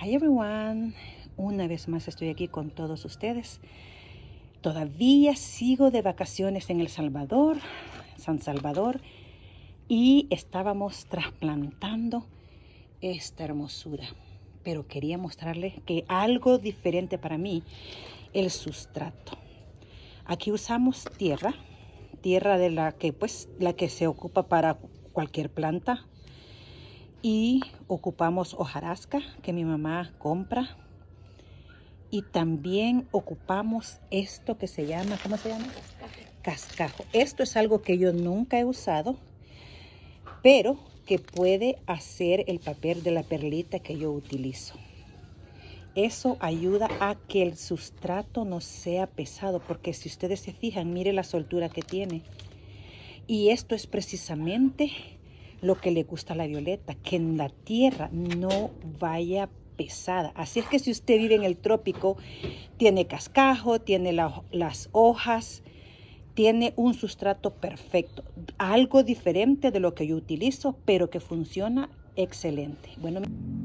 Hi everyone, una vez más estoy aquí con todos ustedes. Todavía sigo de vacaciones en El Salvador, San Salvador, y estábamos trasplantando esta hermosura. Pero quería mostrarles que algo diferente para mí, el sustrato. Aquí usamos tierra de la que se ocupa para cualquier planta. Y ocupamos hojarasca que mi mamá compra. Y también ocupamos esto que se llama, ¿cómo se llama? Cascajo. Esto es algo que yo nunca he usado, pero que puede hacer el papel de la perlita que yo utilizo. Eso ayuda a que el sustrato no sea pesado, porque si ustedes se fijan, mire la soltura que tiene. Y esto es precisamente lo que le gusta a la violeta, que en la tierra no vaya pesada. Así es que si usted vive en el trópico, tiene cascajo, tiene las hojas, tiene un sustrato perfecto. Algo diferente de lo que yo utilizo, pero que funciona excelente. Bueno,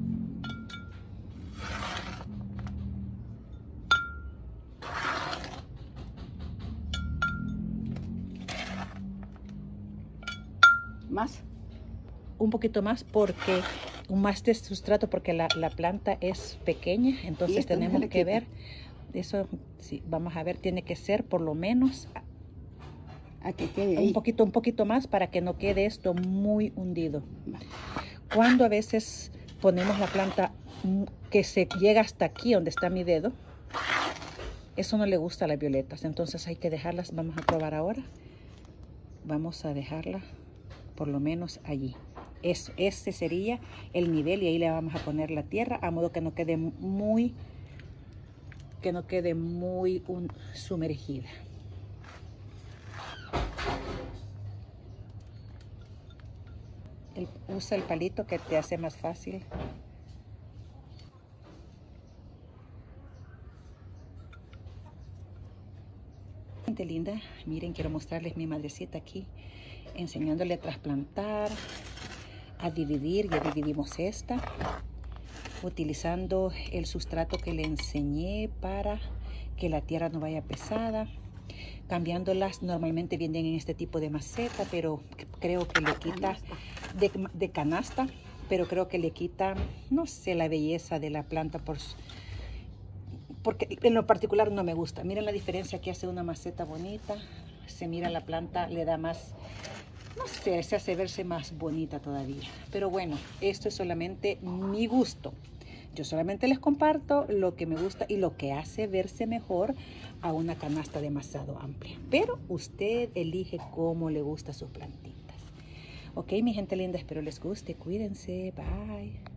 más. un poquito más porque más de sustrato porque la planta es pequeña, entonces tenemos que ver eso. Sí, vamos a ver, tiene que ser por lo menos a que quede ahí. un poquito más para que no quede esto muy hundido. Cuando a veces ponemos la planta que se llega hasta aquí donde está mi dedo, eso no le gusta a las violetas, entonces hay que dejarlas. Vamos a probar ahora. Vamos a dejarla por lo menos allí. Este sería el nivel y ahí le vamos a poner la tierra a modo que no quede muy sumergida. Usa el palito que te hace más fácil. Gente linda, miren, quiero mostrarles mi madrecita aquí enseñándole a trasplantar, a dividir. Ya dividimos esta utilizando el sustrato que le enseñé para que la tierra no vaya pesada, cambiándolas. Normalmente vienen en este tipo de maceta, pero creo que le quita de canasta, pero creo que le quita, no sé, la belleza de la planta porque en lo particular no me gusta. Miren la diferencia que hace una maceta bonita. Se mira la planta, le da más, no sé, se hace verse más bonita todavía. Pero bueno, esto es solamente mi gusto. Yo solamente les comparto lo que me gusta y lo que hace verse mejor a una canasta demasiado amplia. Pero usted elige cómo le gusta sus plantitas. Ok, mi gente linda, espero les guste. Cuídense. Bye.